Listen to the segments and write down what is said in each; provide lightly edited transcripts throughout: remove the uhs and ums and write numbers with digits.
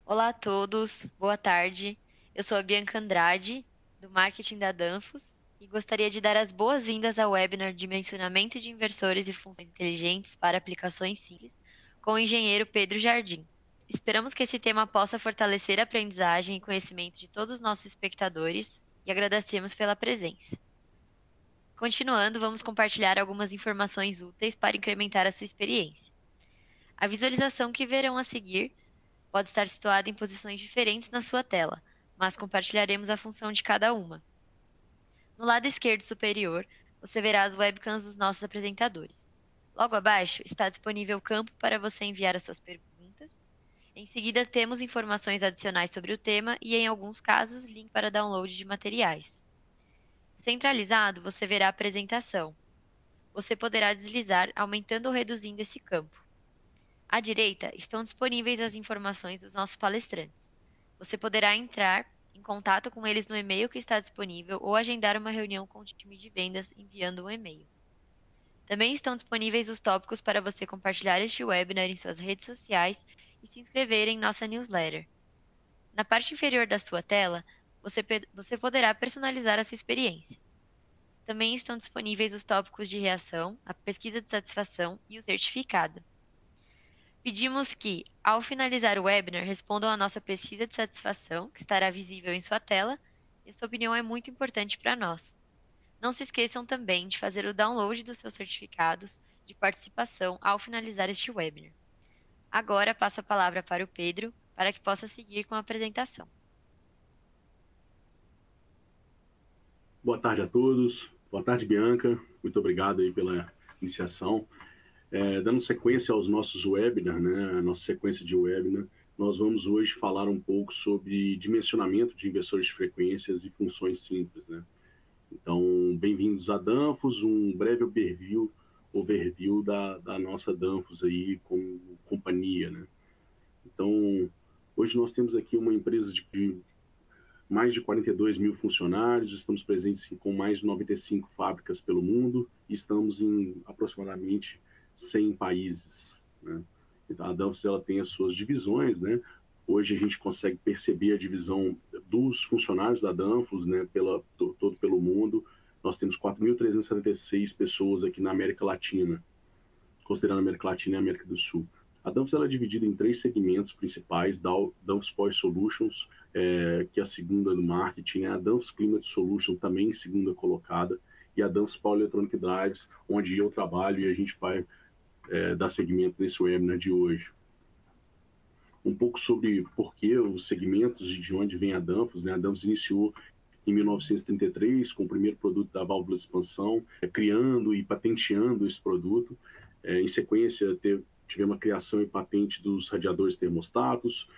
Olá a todos, boa tarde. Eu sou a Bianca Andrade, do marketing da Danfoss, e gostaria de dar as boas-vindas ao webinar Dimensionamento de Inversores e Funções Inteligentes para Aplicações Simples, com o engenheiro Pedro Jardim. Esperamos que esse tema possa fortalecer a aprendizagem e conhecimento de todos os nossos espectadores e agradecemos pela presença. Continuando, vamos compartilhar algumas informações úteis para incrementar a sua experiência. A visualização que verão a seguir pode estar situada em posições diferentes na sua tela, mas compartilharemos a função de cada uma. No lado esquerdo superior, você verá as webcams dos nossos apresentadores. Logo abaixo está disponível o campo para você enviar as suas perguntas. Em seguida, temos informações adicionais sobre o tema e, em alguns casos, link para download de materiais. Centralizado, você verá a apresentação. Você poderá deslizar, aumentando ou reduzindo esse campo. À direita estão disponíveis as informações dos nossos palestrantes. Você poderá entrar em contato com eles no e-mail que está disponível ou agendar uma reunião com o time de vendas enviando um e-mail. Também estão disponíveis os tópicos para você compartilhar este webinar em suas redes sociais e se inscrever em nossa newsletter. Na parte inferior da sua tela, você poderá personalizar a sua experiência. Também estão disponíveis os tópicos de reação, a pesquisa de satisfação e o certificado. Pedimos que, ao finalizar o webinar, respondam à nossa pesquisa de satisfação, que estará visível em sua tela, e sua opinião é muito importante para nós. Não se esqueçam também de fazer o download dos seus certificados de participação ao finalizar este webinar. Agora passo a palavra para o Pedro, para que possa seguir com a apresentação. Boa tarde a todos. Boa tarde, Bianca. Muito obrigado aí pela iniciação. Dando sequência aos nossos webinars, né, a nossa sequência de webinar, nós vamos hoje falar um pouco sobre dimensionamento de inversores de frequências e funções simples, né? Então, bem-vindos a Danfoss, um breve overview da nossa Danfoss aí como companhia, né? Então, hoje nós temos aqui uma empresa de mais de 42 mil funcionários, estamos presentes com mais de 95 fábricas pelo mundo e estamos em aproximadamente 100 países, né? Então, a Danfoss ela tem as suas divisões, né? Hoje a gente consegue perceber a divisão dos funcionários da Danfoss, né, todo pelo mundo. Nós temos 4.376 pessoas aqui na América Latina, considerando a América Latina e a América do Sul. A Danfoss ela é dividida em 3 segmentos principais: da Danfoss Power Solutions, que é a segunda do marketing, a Danfoss Climate Solutions, também segunda colocada, e a Danfoss Power Electronic Drives, onde eu trabalho e a gente vai dar seguimento nesse webinar de hoje. Um pouco sobre por que os segmentos e de onde vem a Danfoss, né? A Danfoss iniciou em 1933 com o primeiro produto da válvula de expansão, criando e patenteando esse produto. Em sequência, tivemos a criação e patente dos radiadores termostatos,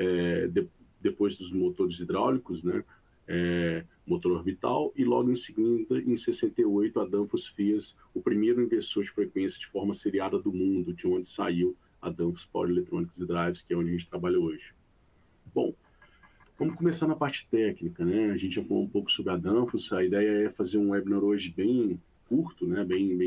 depois dos motores hidráulicos, né? Motor orbital, e logo em seguida, em 68, a Danfoss fez o primeiro inversor de frequência de forma seriada do mundo, de onde saiu a Danfoss Power Electronics Drives, que é onde a gente trabalha hoje. Bom, vamos começar na parte técnica, né? A gente já falou um pouco sobre a Danfoss. A ideia é fazer um webinar hoje bem curto, né?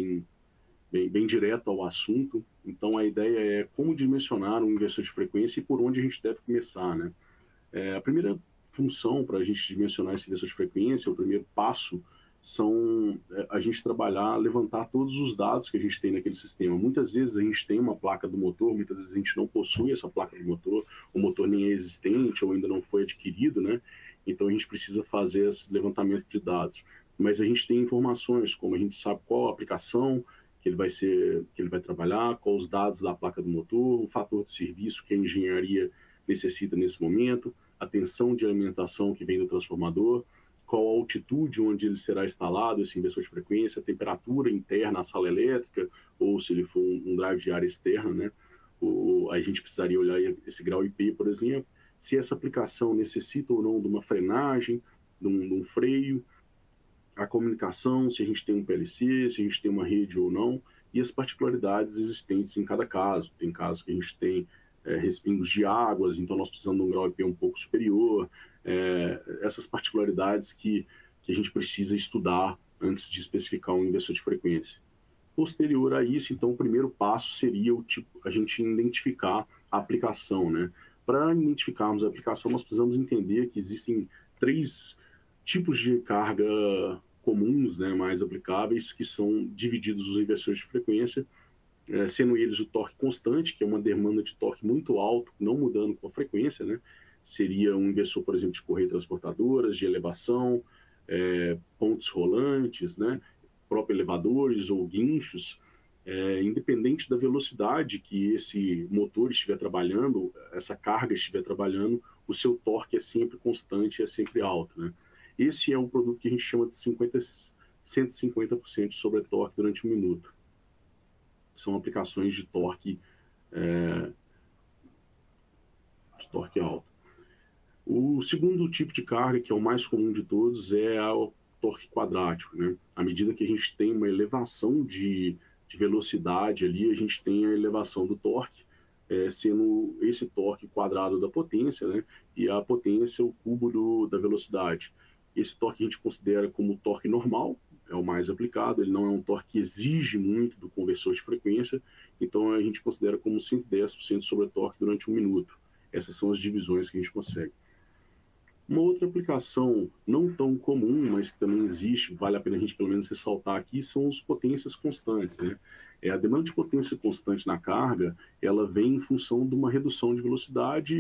Bem direto ao assunto. Então, a ideia é como dimensionar um inversor de frequência e por onde a gente deve começar, né? A primeira função para a gente dimensionar esse inversor de frequência, o primeiro passo, são a gente trabalhar, levantar todos os dados que a gente tem naquele sistema. Muitas vezes a gente tem uma placa do motor, muitas vezes a gente não possui essa placa do motor, o motor nem é existente ou ainda não foi adquirido, né? Então a gente precisa fazer esse levantamento de dados. Mas a gente tem informações, como a gente sabe qual a aplicação que ele vai trabalhar, quais os dados da placa do motor, o fator de serviço que a engenharia necessita nesse momento, a tensão de alimentação que vem do transformador, qual a altitude onde ele será instalado, esse inversor de frequência, a temperatura interna, a sala elétrica, ou se ele for um drive de área externa, né? A gente precisaria olhar esse grau IP, por exemplo, se essa aplicação necessita ou não de uma frenagem, de um freio, a comunicação, se a gente tem um PLC, se a gente tem uma rede ou não, e as particularidades existentes em cada caso. Tem casos que a gente tem respingos de águas, então nós precisamos de um grau IP um pouco superior, essas particularidades que a gente precisa estudar antes de especificar um inversor de frequência. Posterior a isso, então, o primeiro passo seria a gente identificar a aplicação, né? Para identificarmos a aplicação, nós precisamos entender que existem 3 tipos de carga comuns, né, mais aplicáveis, que são divididos os inversores de frequência, sendo eles o torque constante, que é uma demanda de torque muito alto, não mudando com a frequência, né? Seria um inversor, por exemplo, de correia transportadoras, de elevação, pontes rolantes, né? Próprios elevadores ou guinchos, independente da velocidade que esse motor estiver trabalhando, essa carga estiver trabalhando, o seu torque é sempre constante, é sempre alto, né? Esse é o produto que a gente chama de 150% sobre torque durante 1 minuto. São aplicações de torque alto. O segundo tipo de carga, que é o mais comum de todos, é o torque quadrático, né? À medida que a gente tem uma elevação de velocidade ali, a gente tem a elevação do torque, sendo esse torque quadrado da potência, né? E a potência o cubo da velocidade. Esse torque a gente considera como torque normal, é o mais aplicado, ele não é um torque que exige muito do conversor de frequência, então a gente considera como 110% sobre torque durante 1 minuto. Essas são as divisões que a gente consegue. Uma outra aplicação não tão comum, mas que também existe, vale a pena a gente pelo menos ressaltar aqui, são as potências constantes, né? A demanda de potência constante na carga, ela vem em função de uma redução de velocidade,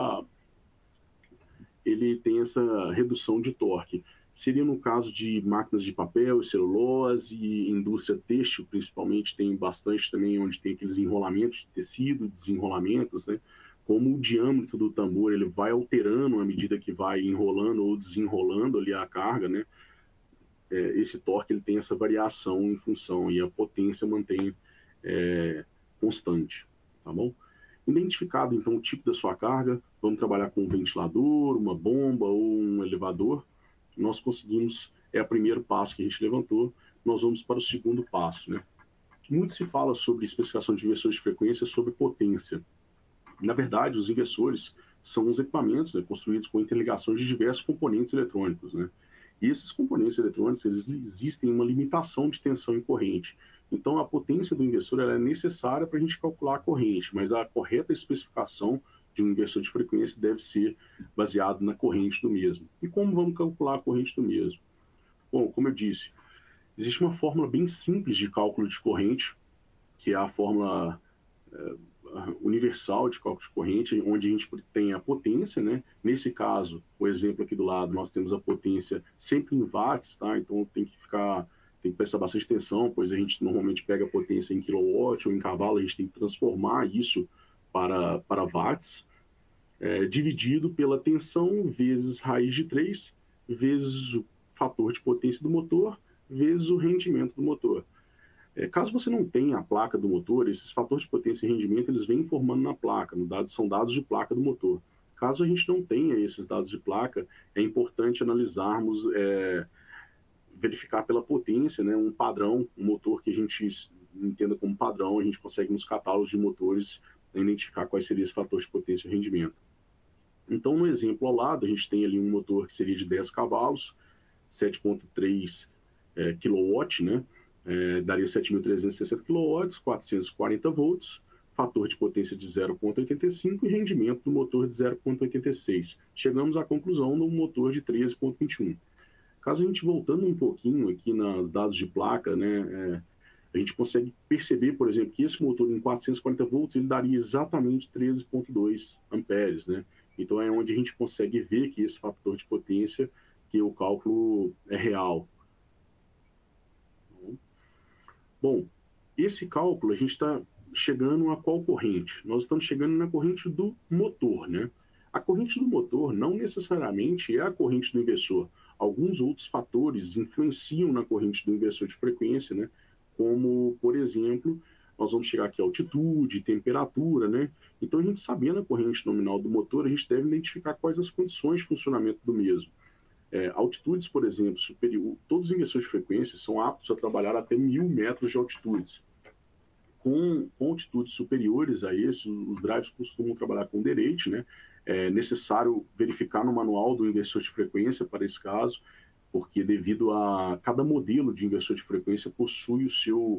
ele tem essa redução de torque. Seria no caso de máquinas de papel, celulose e indústria têxtil, principalmente, tem bastante também onde tem aqueles enrolamentos de tecido, desenrolamentos, né? Como o diâmetro do tambor ele vai alterando à medida que vai enrolando ou desenrolando ali a carga, né? Esse torque ele tem essa variação em função e a potência mantém constante, tá bom? Identificado então o tipo da sua carga, vamos trabalhar com um ventilador, uma bomba ou um elevador. Nós conseguimos, é o primeiro passo que a gente levantou, nós vamos para o segundo passo, né? Muito se fala sobre especificação de inversores de frequência, sobre potência. Na verdade, os inversores são os equipamentos, né, construídos com interligação de diversos componentes eletrônicos, né? E esses componentes eletrônicos, eles existem uma limitação de tensão em corrente. Então, a potência do inversor ela é necessária para a gente calcular a corrente, mas a correta especificação de um inversor de frequência deve ser baseado na corrente do mesmo. E como vamos calcular a corrente do mesmo? Bom, como eu disse, existe uma fórmula bem simples de cálculo de corrente, que é a fórmula universal de cálculo de corrente, onde a gente tem a potência, né? Nesse caso, o exemplo aqui do lado, nós temos a potência sempre em watts, tá? Então tem que prestar bastante atenção, pois a gente normalmente pega a potência em quilowatt ou em cavalo, a gente tem que transformar isso para watts, dividido pela tensão vezes raiz de 3, vezes o fator de potência do motor, vezes o rendimento do motor. Caso você não tenha a placa do motor, esses fatores de potência e rendimento eles vêm informando na placa, são dados de placa do motor. Caso a gente não tenha esses dados de placa, é importante analisarmos, verificar pela potência, né, um padrão, um motor que a gente entenda como padrão, a gente consegue nos catálogos de motores identificar quais seriam os fatores de potência e rendimento. Então, no exemplo ao lado, a gente tem ali um motor que seria de 10 cavalos, 7,3 kW, né? Daria 7.360 kW, 440 volts, fator de potência de 0,85 e rendimento do motor de 0,86. Chegamos à conclusão de um motor de 13,21. Caso a gente voltando um pouquinho aqui nos dados de placa, né, a gente consegue perceber, por exemplo, que esse motor em 440 volts ele daria exatamente 13,2 amperes, né? Então é onde a gente consegue ver que esse fator de potência, que o cálculo é real. Bom, esse cálculo a gente está chegando a qual corrente? Nós estamos chegando na corrente do motor, né? A corrente do motor não necessariamente é a corrente do inversor. Alguns outros fatores influenciam na corrente do inversor de frequência, né? Como, por exemplo, nós vamos chegar aqui a altitude, temperatura, né? Então, a gente sabendo a corrente nominal do motor, a gente deve identificar quais as condições de funcionamento do mesmo. Altitudes, por exemplo, superior, todos os inversores de frequência são aptos a trabalhar até 1.000 metros de altitudes. Com altitudes superiores a esse, os drives costumam trabalhar com derate, né? É necessário verificar no manual do inversor de frequência para esse caso, porque devido a cada modelo de inversor de frequência possui o seu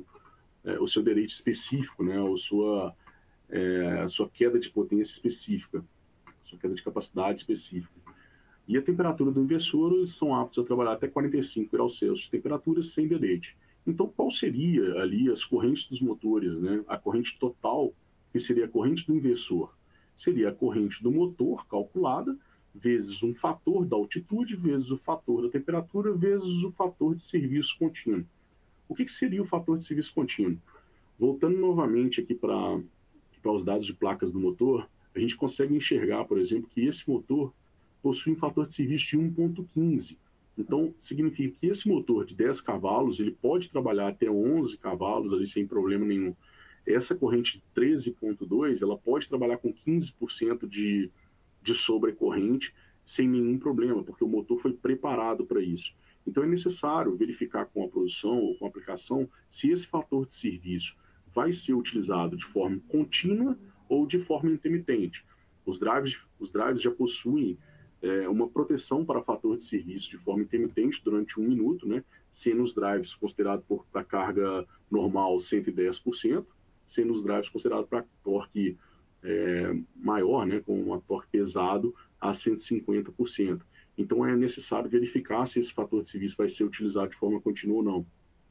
derate específico, né? A sua queda de potência específica. sua queda de capacidade específica. E a temperatura do inversor, eles são aptos a trabalhar até 45 graus Celsius de temperatura sem delete. Então, qual seria ali as correntes dos motores, né? A corrente total, que seria a corrente do inversor? Seria a corrente do motor calculada, vezes um fator da altitude, vezes o fator da temperatura, vezes o fator de serviço contínuo. O que seria o fator de serviço contínuo? Voltando novamente aqui para os dados de placas do motor, a gente consegue enxergar, por exemplo, que esse motor possui um fator de serviço de 1,15. Então, significa que esse motor de 10 cavalos, ele pode trabalhar até 11 cavalos ali sem problema nenhum. Essa corrente de 13,2, ela pode trabalhar com 15% de sobrecorrente sem nenhum problema, porque o motor foi preparado para isso. Então, é necessário verificar com a produção ou com a aplicação se esse fator de serviço vai ser utilizado de forma contínua ou de forma intermitente. Os drives já possuem uma proteção para fator de serviço de forma intermitente durante 1 minuto, né? Sendo os drives considerados para carga normal 110%, sendo os drives considerados para torque maior, né? Com um torque pesado a 150%. Então é necessário verificar se esse fator de serviço vai ser utilizado de forma contínua ou não.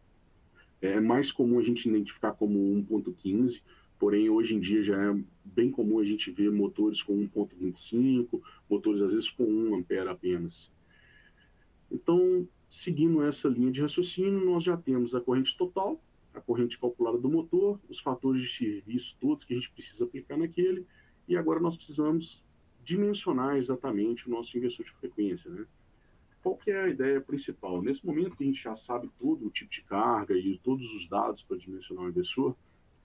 É mais comum a gente identificar como 1,15, porém hoje em dia já é bem comum a gente ver motores com 1,25, motores às vezes com 1 ampere apenas. Então, seguindo essa linha de raciocínio, nós já temos a corrente total, a corrente calculada do motor, os fatores de serviço todos que a gente precisa aplicar naquele, e agora nós precisamos dimensionar exatamente o nosso inversor de frequência, né? Qual que é a ideia principal? Nesse momento que a gente já sabe todo o tipo de carga e todos os dados para dimensionar o inversor,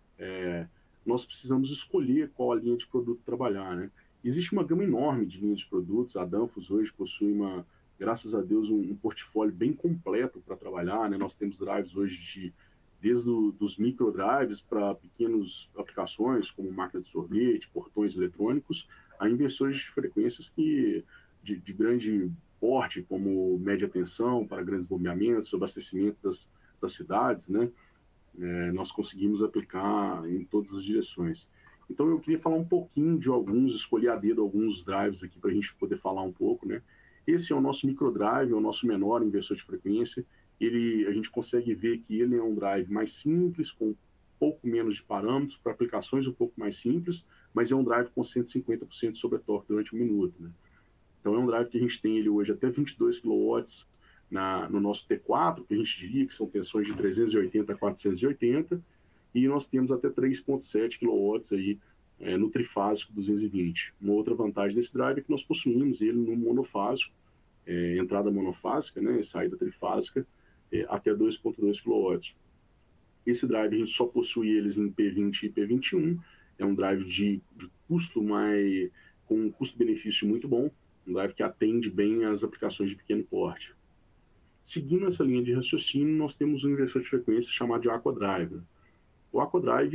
nós precisamos escolher qual a linha de produto trabalhar, né? Existe uma gama enorme de linhas de produtos. A Danfoss hoje possui graças a Deus, um portfólio bem completo para trabalhar, né? Nós temos drives hoje desde dos micro drives para pequenas aplicações, como máquina de sorvete, portões eletrônicos, a inversores de frequências de grande porte, como média tensão para grandes bombeamentos, abastecimento das cidades, né? Nós conseguimos aplicar em todas as direções. Então eu queria falar um pouquinho de alguns, escolher a dedo alguns drives aqui para a gente poder falar um pouco, né? Esse é o nosso microdrive, é o nosso menor inversor de frequência. A gente consegue ver que ele é um drive mais simples, com um pouco menos de parâmetros, para aplicações um pouco mais simples, mas é um drive com 150% de sobretorque durante 1 minuto, né? Então é um drive que a gente tem ele hoje até 22 kW no nosso T4, que a gente diria que são tensões de 380 a 480, e nós temos até 3,7 kW aí, no trifásico 220. Uma outra vantagem desse drive é que nós possuímos ele no monofásico, entrada monofásica, né, saída trifásica, até 2,2 kW. Esse drive a gente só possui eles em P20 e P21, é um drive de custo com um custo-benefício muito bom, um drive que atende bem às aplicações de pequeno porte. Seguindo essa linha de raciocínio, nós temos um inversor de frequência chamado de Aquadrive. O Aquadrive,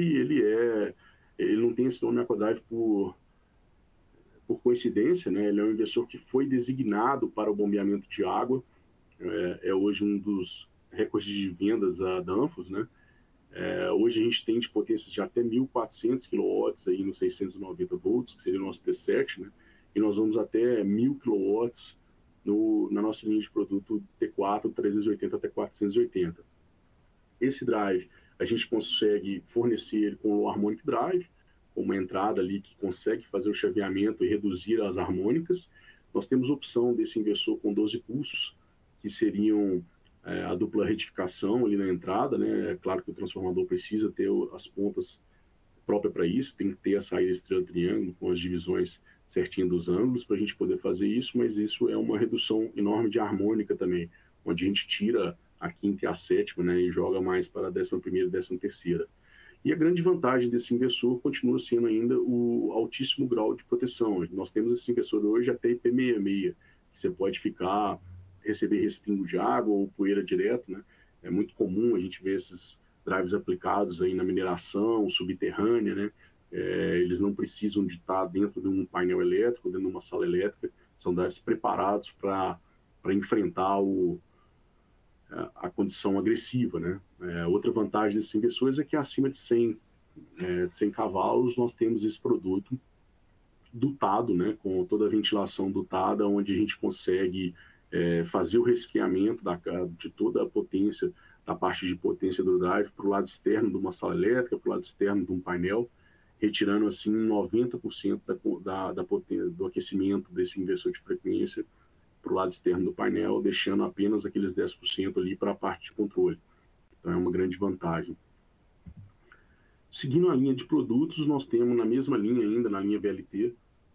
ele não tem esse nome Aquadrive por coincidência, né? Ele é um inversor que foi designado para o bombeamento de água, é hoje um dos recordes de vendas da Danfoss, né? Hoje a gente tem de potências de até 1.400 kW aí no 690 volts, que seria o nosso T7, né? E nós vamos até 1.000 kW na nossa linha de produto T4, 380 até 480. Esse drive, a gente consegue fornecer ele com o Harmonic Drive, com uma entrada ali que consegue fazer o chaveamento e reduzir as harmônicas. Nós temos opção desse inversor com 12 pulsos, que seriam a dupla retificação ali na entrada, né? É claro que o transformador precisa ter as pontas próprias para isso, tem que ter a saída estrela-triângulo com as divisões certinho dos ângulos para a gente poder fazer isso, mas isso é uma redução enorme de harmônica também, onde a gente tira a quinta e a sétima, né, e joga mais para a 11ª e 13ª. E a grande vantagem desse inversor continua sendo ainda o altíssimo grau de proteção. Nós temos esse inversor hoje até IP66, que você pode receber respingo de água ou poeira direto, né? É muito comum a gente ver esses drives aplicados aí na mineração subterrânea, né? Eles não precisam de estar dentro de um painel elétrico, dentro de uma sala elétrica, são drives preparados para enfrentar a condição agressiva, né? Outra vantagem desses inversores é que acima de 100 cavalos nós temos esse produto dutado, né, com toda a ventilação dutada, onde a gente consegue fazer o resfriamento de toda a potência, da parte de potência do drive para o lado externo de uma sala elétrica, para o lado externo de um painel, retirando assim 90% da potência, do aquecimento desse inversor de frequência para o lado externo do painel, deixando apenas aqueles 10% ali para a parte de controle. Então é uma grande vantagem. Seguindo a linha de produtos, nós temos na mesma linha ainda, na linha VLT,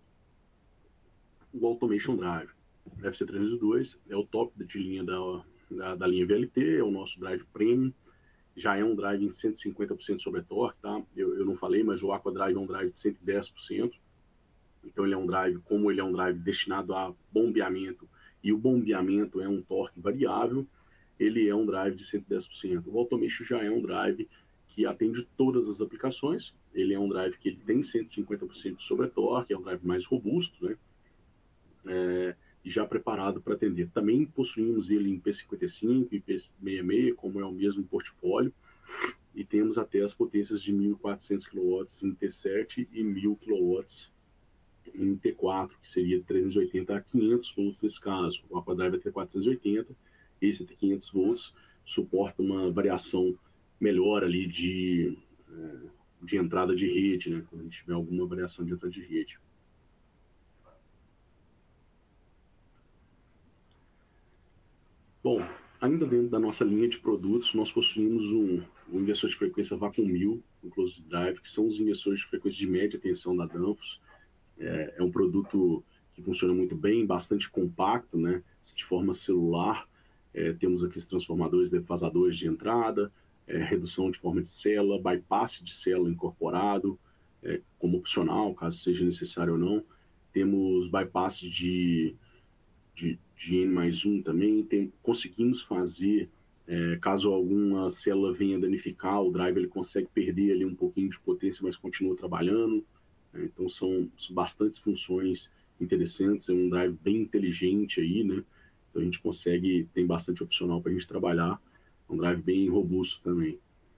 o Automation Drive. O FC302 é o top de linha da linha VLT, é o nosso drive premium, já é um drive em 150% sobre torque, tá? Eu não falei, mas o Aqua Drive é um drive de 110%, então ele é um drive, como ele é um drive destinado a bombeamento, e o bombeamento é um torque variável, ele é um drive de 110%. O Automation já é um drive que atende todas as aplicações, ele é um drive que ele tem 150% de sobre torque, é um drive mais robusto, né? E já preparado para atender. Também possuímos ele em P55 e P66, como é o mesmo portfólio, e temos até as potências de 1.400 kW em T7 e 1.000 kW em T4, que seria 380 a 500 volts nesse caso. O Aquadrive é até 480, esse até 500 volts, suporta uma variação melhor ali de entrada de rede, né? Quando a gente tiver alguma variação de entrada de rede. Bom, ainda dentro da nossa linha de produtos, nós possuímos um inversor de frequência Vacuum 1000, um Closed Drive, que são os inversores de frequência de média tensão da Danfoss. É um produto que funciona muito bem, bastante compacto, né? De forma celular. Temos aqui os transformadores defasadores de entrada, redução de forma de célula, bypass de célula incorporado, como opcional, caso seja necessário ou não. Temos bypass de N+1 também, conseguimos fazer, caso alguma célula venha danificar, o drive ele consegue perder ali um pouquinho de potência, mas continua trabalhando. Então são bastantes funções interessantes, é um drive bem inteligente aí, né? Então a gente consegue, tem bastante opcional para a gente trabalhar, é um drive bem robusto também.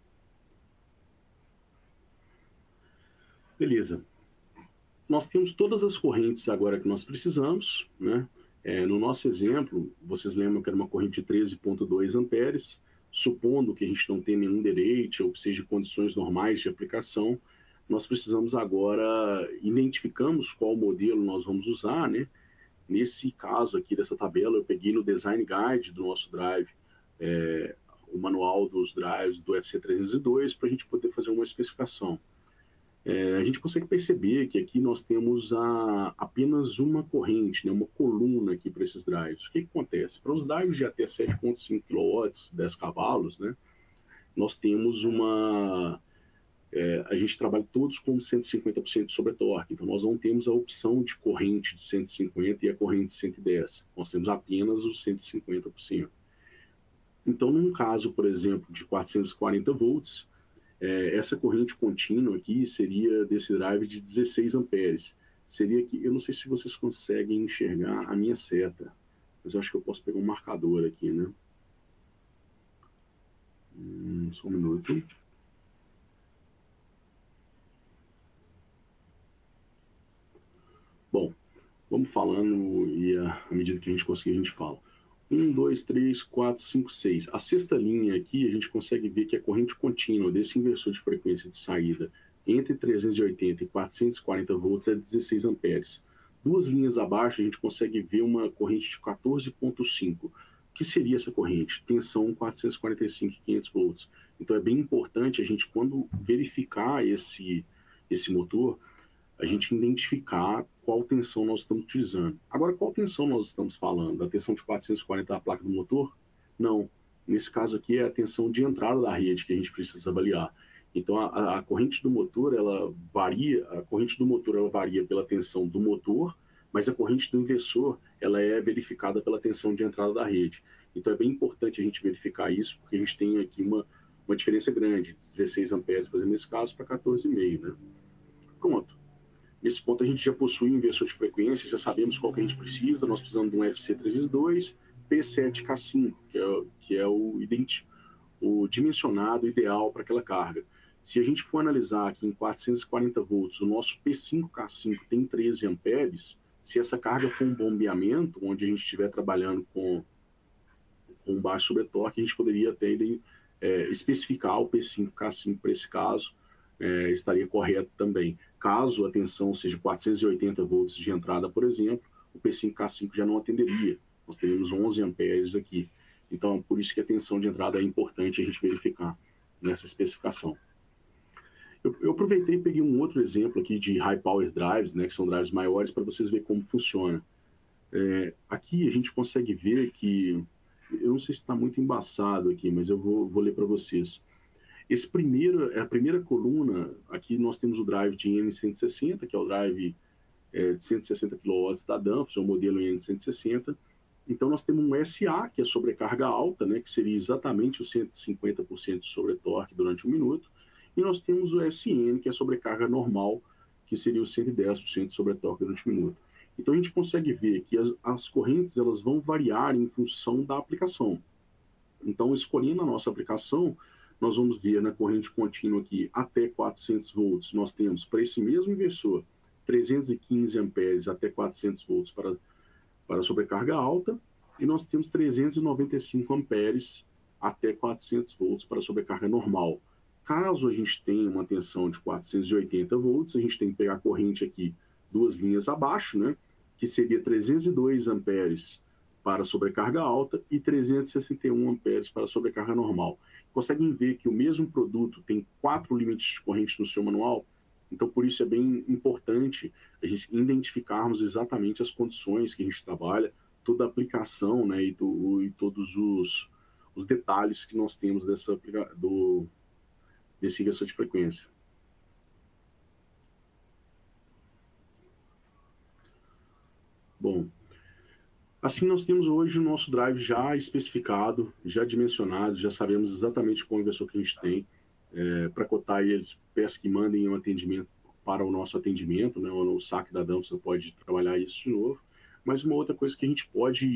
Beleza. Nós temos todas as correntes agora que nós precisamos, né? No nosso exemplo, vocês lembram que era uma corrente de 13,2 amperes, supondo que a gente não tenha nenhum derrate ou que seja condições normais de aplicação, nós precisamos agora, identificamos qual modelo nós vamos usar, né? Nesse caso aqui dessa tabela, eu peguei no Design Guide do nosso drive, o manual dos drives do FC302, para a gente poder fazer uma especificação. A gente consegue perceber que aqui nós temos apenas uma corrente, né, uma coluna aqui para esses drives. O que acontece? Para os drives de até 7,5 kW, 10 cavalos, né, nós temos a gente trabalha todos com 150% de sobre torque, então nós não temos a opção de corrente de 150 e a corrente de 110, nós temos apenas os 150%. Então, num caso, por exemplo, de 440 volts, essa corrente contínua aqui seria desse drive de 16 amperes. Seria aqui, eu não sei se vocês conseguem enxergar a minha seta, mas eu acho que eu posso pegar um marcador aqui, né? Só um minuto. Bom, vamos falando e à medida que a gente conseguir, a gente fala. 1, 2, 3, 4, 5, 6. A sexta linha aqui, a gente consegue ver que a corrente contínua desse inversor de frequência de saída entre 380 e 440 volts é 16 amperes. Duas linhas abaixo, a gente consegue ver uma corrente de 14,5. O que seria essa corrente? Tensão 445 e 500 volts. Então, é bem importante a gente, quando verificar esse motor, a gente identificar qual tensão nós estamos utilizando. Agora, qual tensão nós estamos falando? Da tensão de 440 da placa do motor? Não. Nesse caso aqui é a tensão de entrada da rede que a gente precisa avaliar. Então, a corrente do motor, ela varia pela tensão do motor, mas a corrente do inversor, ela é verificada pela tensão de entrada da rede. Então, é bem importante a gente verificar isso, porque a gente tem aqui uma diferença grande, 16 amperes, por exemplo, nesse caso, para 14,5, né? Pronto. Nesse ponto, a gente já possui um inversor de frequência, já sabemos qual que a gente precisa. Nós precisamos de um FC302, P7K5, que é o dimensionado ideal para aquela carga. Se a gente for analisar aqui em 440 volts, o nosso P5K5 tem 13 amperes, se essa carga for um bombeamento, onde a gente estiver trabalhando com baixo sobretorque, a gente poderia até especificar o P5K5 para esse caso, estaria correto também. Caso a tensão seja 480 volts de entrada, por exemplo, o P5K5 já não atenderia. Nós teríamos 11 amperes aqui. Então, por isso que a tensão de entrada é importante a gente verificar nessa especificação. Eu aproveitei e peguei um outro exemplo aqui de high power drives, né, que são drives maiores, para vocês verem como funciona. Aqui a gente consegue ver que, eu não sei se está muito embaçado aqui, mas eu vou ler para vocês. A primeira coluna, aqui nós temos o drive de N160, que é o drive de 160 kW da Danfoss, é o modelo N160. Então nós temos um SA, que é sobrecarga alta, né, que seria exatamente o 150% de sobretorque durante 1 minuto. E nós temos o SN, que é sobrecarga normal, que seria o 110% de sobretorque durante 1 minuto. Então a gente consegue ver que as correntes elas vão variar em função da aplicação. Então, escolhendo a nossa aplicação, nós vamos ver na corrente contínua aqui até 400 volts, nós temos para esse mesmo inversor 315 amperes até 400 volts para sobrecarga alta, e nós temos 395 amperes até 400 volts para sobrecarga normal. Caso a gente tenha uma tensão de 480 volts, a gente tem que pegar a corrente aqui 2 linhas abaixo, né, que seria 302 amperes para sobrecarga alta e 361 amperes para sobrecarga normal. Conseguem ver que o mesmo produto tem 4 limites de corrente no seu manual? Então, por isso é bem importante a gente identificarmos exatamente as condições que a gente trabalha, toda a aplicação, né, e todos os detalhes que nós temos desse inversor de frequência. Bom, assim nós temos hoje o nosso drive já especificado, já dimensionado, já sabemos exatamente qual inversor que a gente tem. Para cotar eles, peço que mandem um atendimento para o nosso atendimento, né? O saque da Danfoss pode trabalhar isso de novo. Mas uma outra coisa que a gente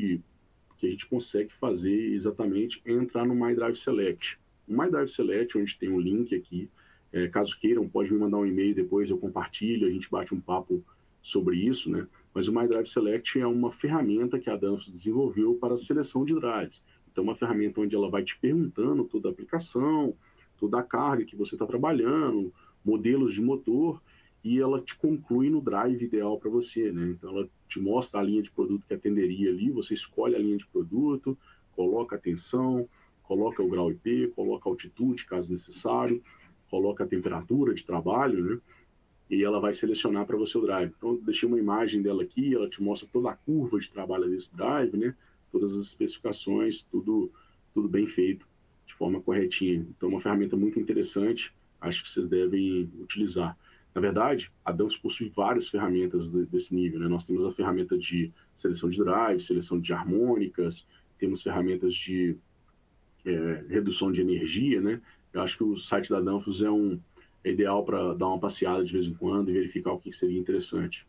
consegue fazer exatamente é entrar no My Drive Select. O My Drive Select, onde tem um link aqui, caso queiram, pode me mandar um e-mail depois, eu compartilho, a gente bate um papo sobre isso, né? Mas o My Drive Select é uma ferramenta que a Danfoss desenvolveu para a seleção de drives. Então, uma ferramenta onde ela vai te perguntando toda a aplicação, toda a carga que você está trabalhando, modelos de motor, e ela te conclui no drive ideal para você, né? Então, ela te mostra a linha de produto que atenderia ali, você escolhe a linha de produto, coloca a tensão, coloca o grau IP, coloca a altitude, caso necessário, coloca a temperatura de trabalho, né? E ela vai selecionar para você o drive. Então, eu deixei uma imagem dela aqui, ela te mostra toda a curva de trabalho desse drive, né? Todas as especificações, tudo bem feito, de forma corretinha. Então, é uma ferramenta muito interessante, acho que vocês devem utilizar. Na verdade, a Danfoss possui várias ferramentas desse nível, né? Nós temos a ferramenta de seleção de drive, seleção de harmônicas, temos ferramentas de redução de energia, né? Eu acho que o site da Danfoss é ideal para dar uma passeada de vez em quando e verificar o que seria interessante.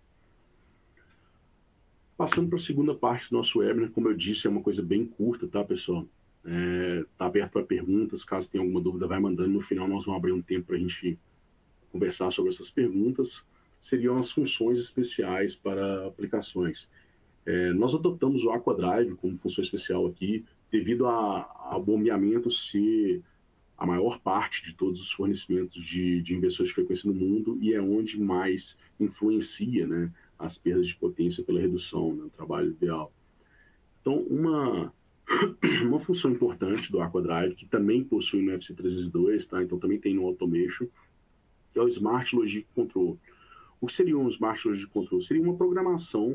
Passando para a segunda parte do nosso webinar, como eu disse, é uma coisa bem curta, tá, pessoal? Está aberto para perguntas, caso tenha alguma dúvida, vai mandando. No final, nós vamos abrir um tempo para a gente conversar sobre essas perguntas. Seriam as funções especiais para aplicações. Nós adotamos o Aquadrive como função especial aqui, devido ao bombeamento ser a maior parte de todos os fornecimentos de inversores de frequência no mundo e é onde mais influencia, né, as perdas de potência pela redução, né, o trabalho ideal. Então, uma função importante do Aquadrive, que também possui no FC302, tá? Então também tem no Automation, que é o Smart Logic Control. O que seria um Smart Logic Control? Seria uma programação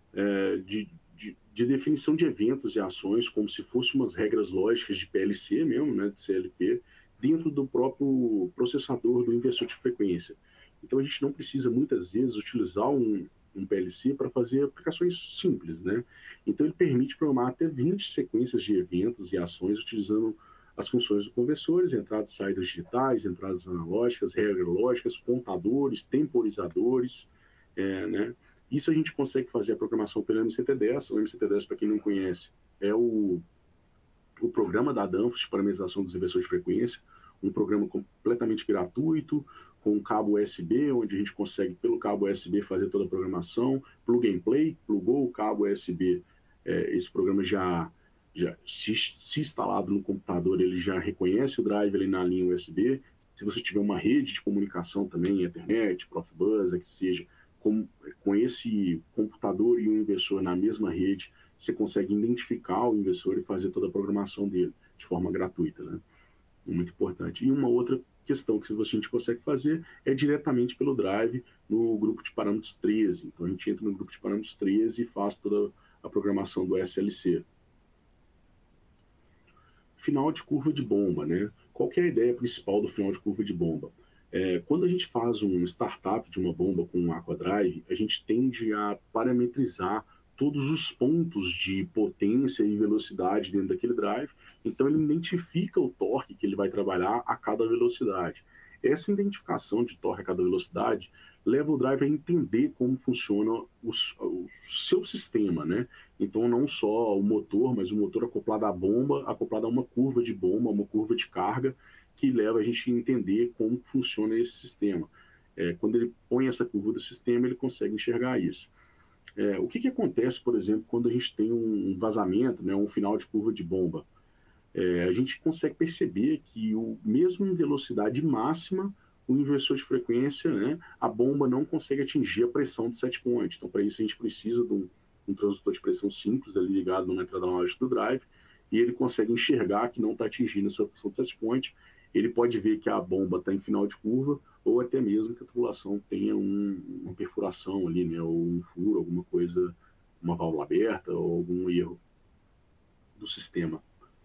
de definição de eventos e ações, como se fossem umas regras lógicas de PLC mesmo, né, de CLP, dentro do próprio processador do inversor de frequência. Então a gente não precisa muitas vezes utilizar um PLC para fazer aplicações simples, né? Então ele permite programar até 20 sequências de eventos e ações utilizando as funções dos conversores, entradas e saídas digitais, entradas analógicas, regras lógicas, contadores, temporizadores, né? Isso a gente consegue fazer a programação pelo MCT10. O MCT10, para quem não conhece, é o programa da Danfoss de parametrização dos inversores de frequência, um programa completamente gratuito, com um cabo USB, onde a gente consegue, pelo cabo USB, fazer toda a programação, plug and play, plugou o cabo USB, esse programa já se instalado no computador, ele já reconhece o drive ali na linha USB. Se você tiver uma rede de comunicação também, Ethernet, Profibus, que seja, com esse computador e o inversor na mesma rede, você consegue identificar o inversor e fazer toda a programação dele de forma gratuita, né? É muito importante. E uma outra questão que a gente consegue fazer é diretamente pelo drive no grupo de parâmetros 13. Então a gente entra no grupo de parâmetros 13 e faz toda a programação do SLC. Final de curva de bomba, né? Qual que é a ideia principal do final de curva de bomba? Quando a gente faz um startup de uma bomba com um Aquadrive, a gente tende a parametrizar todos os pontos de potência e velocidade dentro daquele drive. Então ele identifica o torque que ele vai trabalhar a cada velocidade. Essa identificação de torque a cada velocidade leva o drive a entender como funciona o seu sistema, né? Então não só o motor, mas o motor acoplado à bomba, acoplado a uma curva de bomba, uma curva de carga, que leva a gente a entender como funciona esse sistema. Quando ele põe essa curva do sistema, ele consegue enxergar isso. O que acontece, por exemplo, quando a gente tem um vazamento, né, um final de curva de bomba? A gente consegue perceber que, mesmo em velocidade máxima, o inversor de frequência, né, a bomba não consegue atingir a pressão de set point. Então, para isso, a gente precisa de um transdutor de pressão simples ali ligado numa entrada analógica do drive, e ele consegue enxergar que não está atingindo essa pressão de set point. Ele pode ver que a bomba está em final de curva, ou até mesmo que a tubulação tenha uma perfuração ali, né, ou um furo, alguma coisa, uma válvula aberta, ou algum erro do sistema.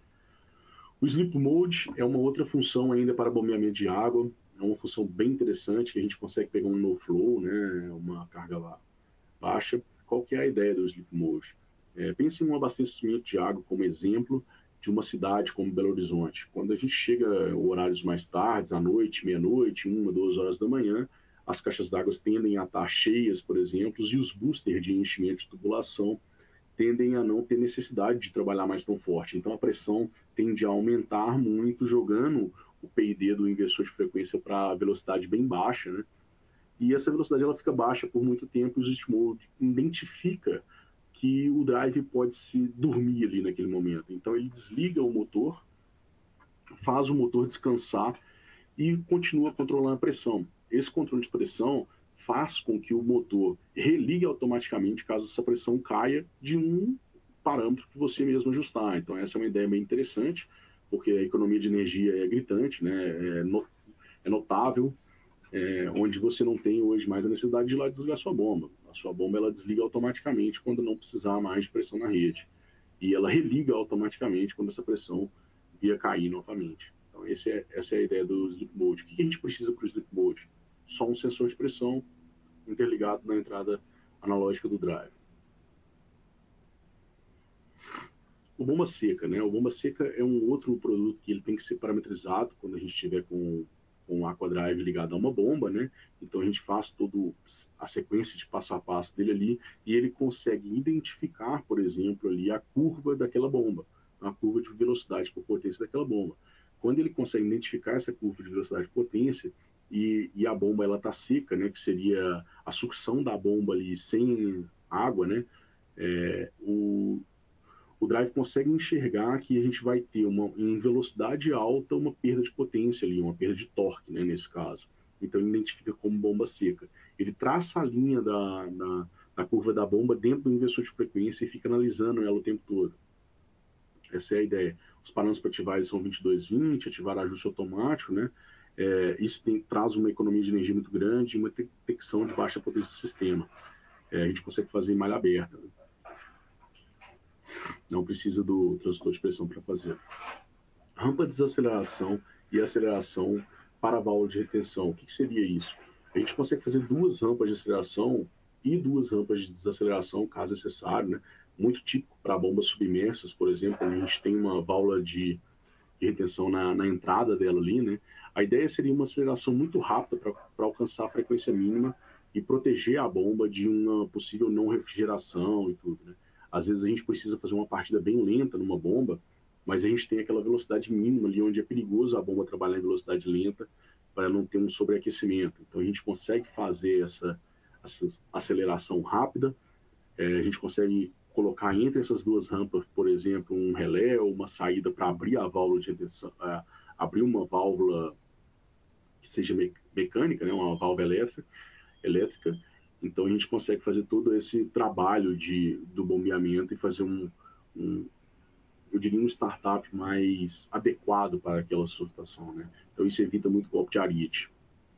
O Sleep Mode é uma outra função ainda para bombeamento de água. É uma função bem interessante, que a gente consegue pegar um no flow, né, uma carga baixa. Qual que é a ideia do Sleep Mode? Pense em um abastecimento de água como exemplo de uma cidade como Belo Horizonte. Quando a gente chega em horários mais tardes, à noite, meia-noite, 1, 2 horas da manhã, as caixas d'água tendem a estar cheias, por exemplo, e os boosters de enchimento de tubulação tendem a não ter necessidade de trabalhar mais tão forte. Então a pressão tende a aumentar muito, jogando o PID do inversor de frequência para velocidade bem baixa, né? E essa velocidade ela fica baixa por muito tempo, e o Sleep Mode identifica que o drive pode se dormir ali naquele momento. Então ele desliga o motor, faz o motor descansar e continua controlando a pressão. Esse controle de pressão faz com que o motor religue automaticamente caso essa pressão caia de um parâmetro que você mesmo ajustar. Então essa é uma ideia bem interessante, porque a economia de energia é gritante, né? É notável, onde você não tem hoje mais a necessidade de ir lá desligar sua bomba. A sua bomba ela desliga automaticamente quando não precisar mais de pressão na rede. E ela religa automaticamente quando essa pressão vier cair novamente. Então essa é a ideia do Sleep Mode. O que a gente precisa para o Sleep Mode? Só um sensor de pressão interligado na entrada analógica do drive. O bomba seca, né? O bomba seca é um outro produto que ele tem que ser parametrizado quando a gente estiver com o Aquadrive ligado a uma bomba, né? Então a gente faz toda a sequência de passo a passo dele ali, e ele consegue identificar, por exemplo, ali a curva daquela bomba, a curva de velocidade por potência daquela bomba. Quando ele consegue identificar essa curva de velocidade por potência, e a bomba ela tá seca, né, que seria a sucção da bomba ali sem água, né, o drive consegue enxergar que a gente vai ter em velocidade alta uma perda de potência ali, uma perda de torque, né, nesse caso. Então ele identifica como bomba seca. Ele traça a linha da curva da bomba dentro do inversor de frequência e fica analisando ela o tempo todo. Essa é a ideia. Os parâmetros para ativar são 2220, ativar ajuste automático, né? Isso traz uma economia de energia muito grande e uma detecção de baixa potência do sistema. A gente consegue fazer em malha aberta, né? Não precisa do transdutor de pressão para fazer. Rampa de desaceleração e aceleração para a válvula de retenção. O que seria isso? A gente consegue fazer 2 rampas de aceleração e 2 rampas de desaceleração, caso necessário, né? Muito típico para bombas submersas, por exemplo, a gente tem uma válvula de retenção na entrada dela ali, né? A ideia seria uma aceleração muito rápida para alcançar a frequência mínima e proteger a bomba de uma possível não refrigeração e tudo, né? Às vezes a gente precisa fazer uma partida bem lenta numa bomba, mas a gente tem aquela velocidade mínima ali, onde é perigoso a bomba trabalhar em velocidade lenta, para não ter um sobreaquecimento. Então a gente consegue fazer essa aceleração rápida, a gente consegue colocar entre essas duas rampas, por exemplo, um relé ou uma saída para abrir a válvula de retenção, abrir uma válvula que seja mecânica, né, uma válvula elétrica. Então a gente consegue fazer todo esse trabalho do bombeamento e fazer eu diria, um startup mais adequado para aquela situação, né? Então isso evita muito golpe de ariete.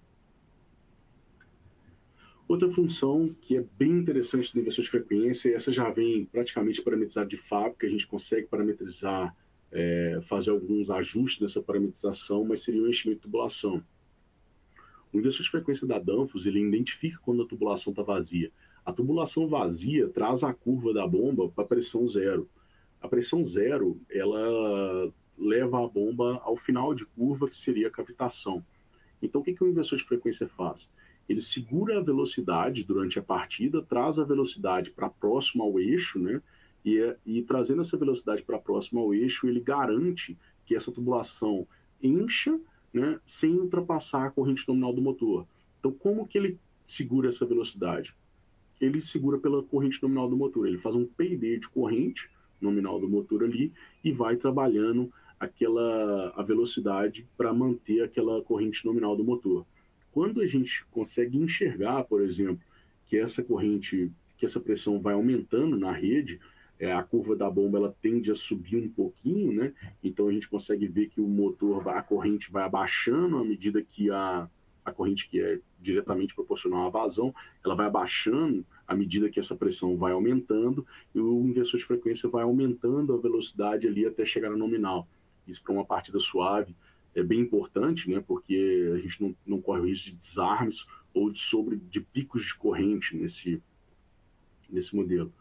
Outra função que é bem interessante do inversor de frequência, essa já vem praticamente parametrizada de fábrica, a gente consegue parametrizar, fazer alguns ajustes nessa parametrização, mas seria o enchimento de tubulação. O inversor de frequência da Danfoss, ele identifica quando a tubulação está vazia. A tubulação vazia traz a curva da bomba para a pressão zero. A pressão zero, ela leva a bomba ao final de curva, que seria a cavitação. Então, o que o inversor de frequência faz? Ele segura a velocidade durante a partida, traz a velocidade para próximo ao eixo, né? E trazendo essa velocidade para próximo ao eixo, ele garante que essa tubulação encha, né, sem ultrapassar a corrente nominal do motor. Então, como que ele segura essa velocidade? Ele segura pela corrente nominal do motor. Ele faz um PD de corrente nominal do motor ali e vai trabalhando a velocidade para manter aquela corrente nominal do motor. Quando a gente consegue enxergar, por exemplo, que essa corrente, que essa pressão vai aumentando na rede, a curva da bomba ela tende a subir um pouquinho, né? Então a gente consegue ver que o motor, a corrente vai abaixando à medida que a corrente que é diretamente proporcional à vazão, ela vai abaixando à medida que essa pressão vai aumentando e o inversor de frequência vai aumentando a velocidade ali até chegar no nominal. Isso para uma partida suave é bem importante, né? Porque a gente não corre o risco de desarmes ou de picos de corrente nesse modelo.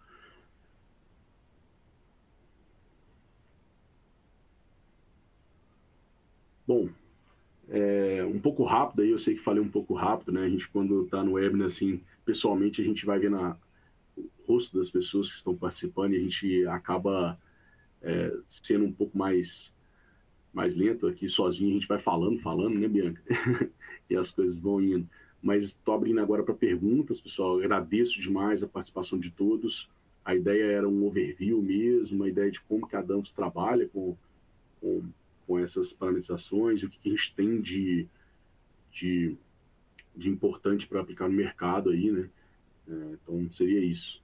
Bom, um pouco rápido, aí eu sei que falei um pouco rápido, né? A gente, quando está no webinar, assim, pessoalmente, a gente vai ver o rosto das pessoas que estão participando e a gente acaba sendo um pouco mais lento aqui, sozinho, a gente vai falando, né, Bianca? E as coisas vão indo. Mas estou abrindo agora para perguntas, pessoal. Agradeço demais a participação de todos. A ideia era um overview mesmo, uma ideia de como que a Danfoss trabalha com essas parametrizações, o que a gente tem de importante para aplicar no mercado aí, né? Então, seria isso.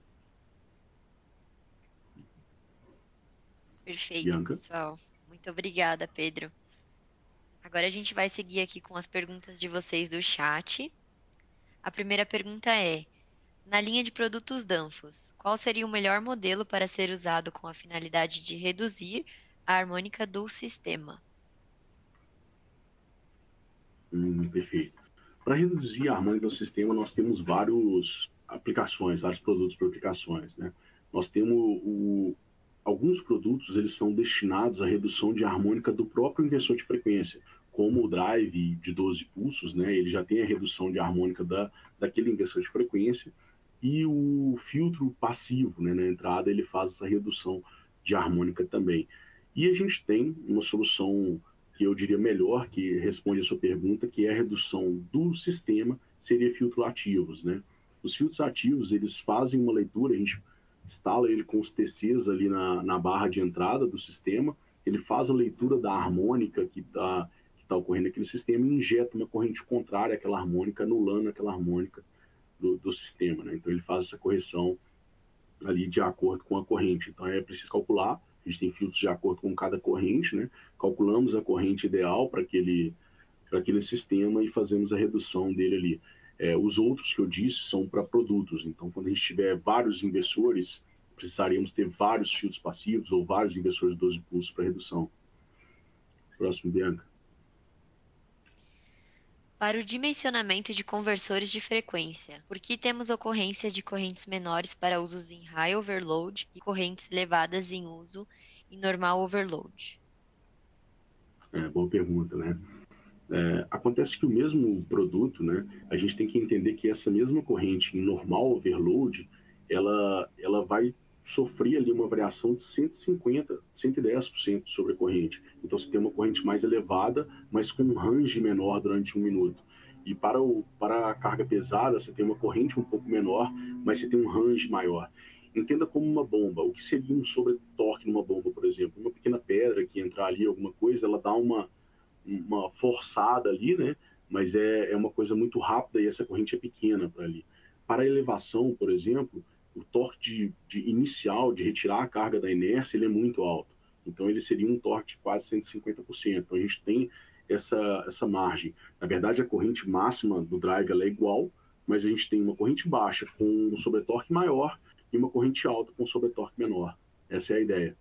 Perfeito, Bianca? pessoal. Muito obrigada, Pedro. Agora a gente vai seguir aqui com as perguntas de vocês do chat. A primeira pergunta é: na linha de produtos Danfoss, qual seria o melhor modelo para ser usado com a finalidade de reduzir a harmônica do sistema? Perfeito. Para reduzir a harmônica do sistema, nós temos vários produtos para aplicações, né? Nós temos alguns produtos, eles são destinados à redução de harmônica do próprio inversor de frequência, como o drive de 12 pulsos, né? Ele já tem a redução de harmônica daquele inversor de frequência, e o filtro passivo, né, na entrada, ele faz essa redução de harmônica também. E a gente tem uma solução que eu diria melhor, que responde a sua pergunta, que é a redução do sistema, seria filtros ativos, né? Os filtros ativos, eles fazem uma leitura, a gente instala ele com os TCs ali na barra de entrada do sistema, ele faz a leitura da harmônica que está ocorrendo naquele sistema e injeta uma corrente contrária àquela harmônica, anulando aquela harmônica do sistema, né? Então ele faz essa correção ali de acordo com a corrente. Então é preciso calcular, a gente tem filtros de acordo com cada corrente, né? Calculamos a corrente ideal para aquele sistema e fazemos a redução dele ali. Os outros que eu disse são para produtos, então quando a gente tiver vários inversores, precisaríamos ter vários filtros passivos ou vários inversores de 12 pulsos para redução. Próximo, Bianca. Para o dimensionamento de conversores de frequência, por que temos ocorrência de correntes menores para usos em high overload e correntes elevadas em uso em normal overload? Boa pergunta, né? Acontece que o mesmo produto, né, a gente tem que entender que essa mesma corrente em normal overload, ela vai sofria ali uma variação de 150%, 110% sobre a corrente. Então você tem uma corrente mais elevada, mas com um range menor durante 1 minuto. E para a carga pesada, você tem uma corrente um pouco menor, mas você tem um range maior. Entenda como uma bomba. O que seria um sobretorque numa bomba, por exemplo? Uma pequena pedra que entrar ali, alguma coisa, ela dá uma forçada ali, né? Mas é uma coisa muito rápida e essa corrente é pequena para ali. Para a elevação, por exemplo, o torque de inicial, de retirar a carga da inércia, ele é muito alto. Então, ele seria um torque de quase 150%. Então, a gente tem essa margem. Na verdade, a corrente máxima do drive ela é igual, mas a gente tem uma corrente baixa com um sobretorque maior e uma corrente alta com um sobretorque menor. Essa é a ideia.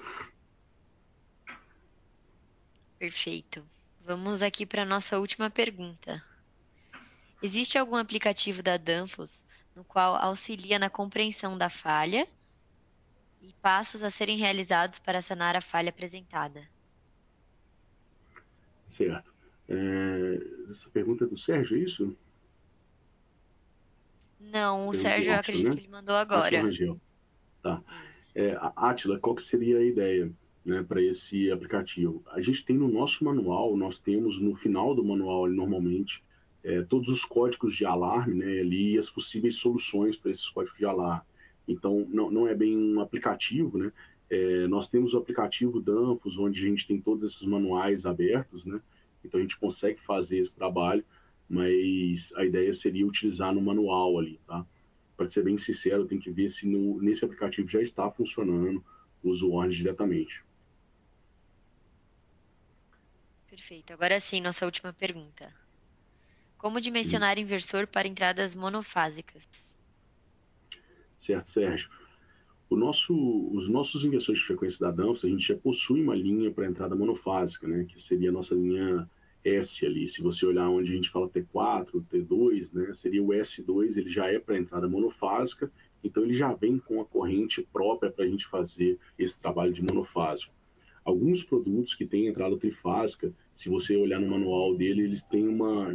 Perfeito. Vamos aqui para a nossa última pergunta. Existe algum aplicativo da Danfoss no qual auxilia na compreensão da falha e passos a serem realizados para sanar a falha apresentada? Certo. Essa pergunta é do Sérgio, é isso? Não, o Pergunta do Sérgio, eu Átila, acredito né? que ele mandou Átila agora. Rangel. Tá. Isso. Átila, qual que seria a ideia, né, para esse aplicativo? A gente tem no nosso manual, nós temos no final do manual, normalmente, todos os códigos de alarme, né, ali, e as possíveis soluções para esses códigos de alarme. Então, não é bem um aplicativo, né? Nós temos o aplicativo Danfoss, onde a gente tem todos esses manuais abertos, né? Então, a gente consegue fazer esse trabalho, mas a ideia seria utilizar no manual ali, tá? Para ser bem sincero, tem que ver se nesse aplicativo já está funcionando o uso warning diretamente. Perfeito. Agora sim, nossa última pergunta. Como dimensionar inversor para entradas monofásicas? Certo, Sérgio. Os nossos inversores de frequência da Danfoss, a gente já possui uma linha para entrada monofásica, né, que seria a nossa linha S ali. Se você olhar onde a gente fala T4, T2, né, seria o S2, ele já é para entrada monofásica, então ele já vem com a corrente própria para a gente fazer esse trabalho de monofásico. Alguns produtos que têm entrada trifásica, se você olhar no manual dele, eles têm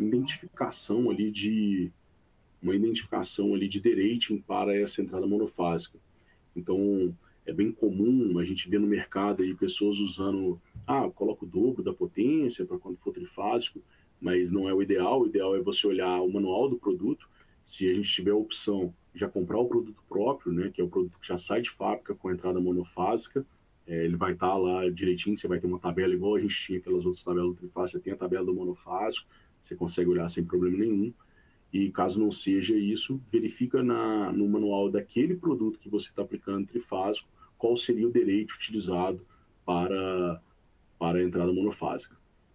uma identificação ali de derating para essa entrada monofásica. Então, é bem comum a gente ver no mercado aí pessoas usando, coloca o dobro da potência para quando for trifásico, mas não é o ideal. O ideal é você olhar o manual do produto. Se a gente tiver a opção de já comprar o produto próprio, né, que é o produto que já sai de fábrica com entrada monofásica, ele vai estar lá direitinho, você vai ter uma tabela igual a gente tinha aquelas outras tabelas do trifásico, você tem a tabela do monofásico, você consegue olhar sem problema nenhum. E caso não seja isso, verifica no manual daquele produto que você está aplicando trifásico qual seria o direito utilizado para a entrada monofásica.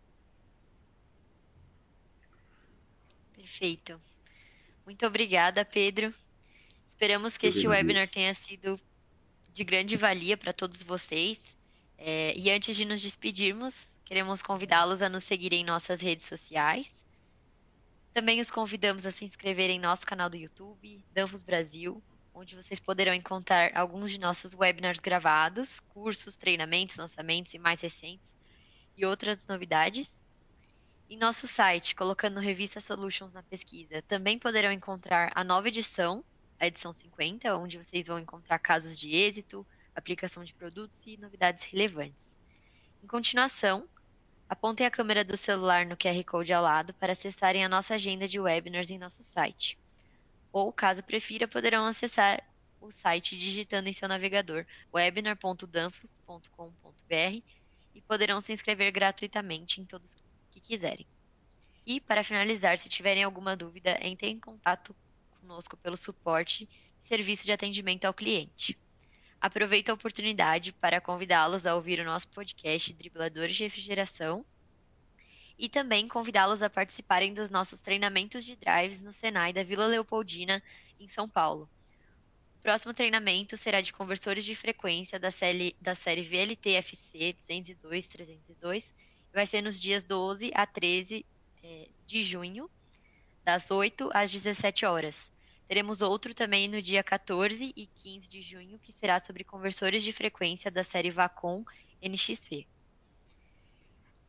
Perfeito. Muito obrigada, Pedro. Esperamos que Eu que este webinar agradeço. tenha sido de grande valia para todos vocês. E antes de nos despedirmos, queremos convidá-los a nos seguir em nossas redes sociais. Também os convidamos a se inscrever em nosso canal do YouTube, Danfoss Brasil, onde vocês poderão encontrar alguns de nossos webinars gravados, cursos, treinamentos, lançamentos e mais recentes, e outras novidades. Em nosso site, colocando Revista Solutions na pesquisa, também poderão encontrar a nova edição, a edição 50, onde vocês vão encontrar casos de êxito, aplicação de produtos e novidades relevantes. Em continuação, apontem a câmera do celular no QR Code ao lado para acessarem a nossa agenda de webinars em nosso site. Ou, caso prefira, poderão acessar o site digitando em seu navegador webinar.danfoss.com.br e poderão se inscrever gratuitamente em todos que quiserem. E, para finalizar, se tiverem alguma dúvida, entrem em contato conosco pelo suporte e serviço de atendimento ao cliente. Aproveito a oportunidade para convidá-los a ouvir o nosso podcast Dribladores de Refrigeração e também convidá-los a participarem dos nossos treinamentos de drives no Senai da Vila Leopoldina, em São Paulo. O próximo treinamento será de conversores de frequência da série VLT-FC 202-302 e vai ser nos dias 12 a 13 de junho, das 8 às 17 horas. Teremos outro também no dia 14 e 15 de junho, que será sobre conversores de frequência da série Vacom NXV.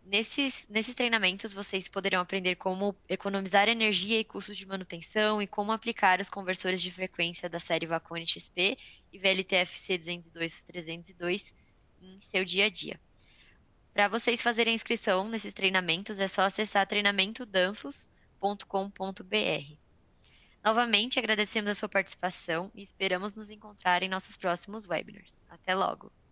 Nesses treinamentos, vocês poderão aprender como economizar energia e custos de manutenção e como aplicar os conversores de frequência da série Vacone XP e VLTFC 202-302 em seu dia a dia. Para vocês fazerem a inscrição nesses treinamentos, é só acessar treinamentodanfos.com.br. Novamente, agradecemos a sua participação e esperamos nos encontrar em nossos próximos webinars. Até logo!